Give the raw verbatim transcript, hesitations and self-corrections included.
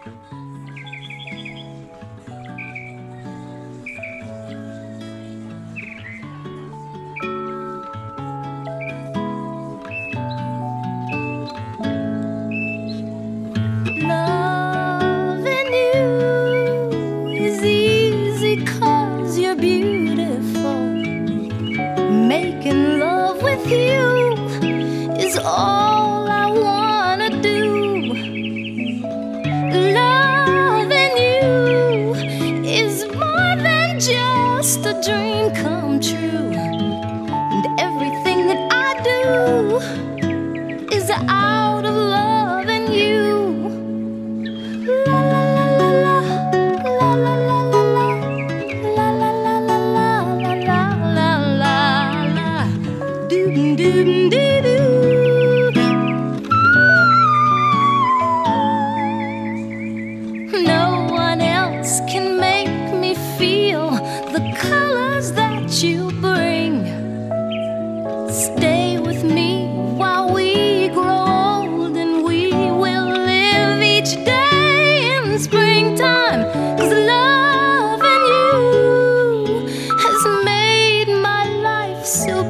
Loving you is easy 'cause you're beautiful. Making love with you is all I wanna do. Loving you is more than just a dream come true. And everything that I do is out of loving you. La la la la la, la la la la la, la la la la la, la la la la, doo doo doo doo. No one else can make me feel the colors that you bring. Stay with me while we grow old, and we will live each day in springtime. 'Cause loving you has made my life so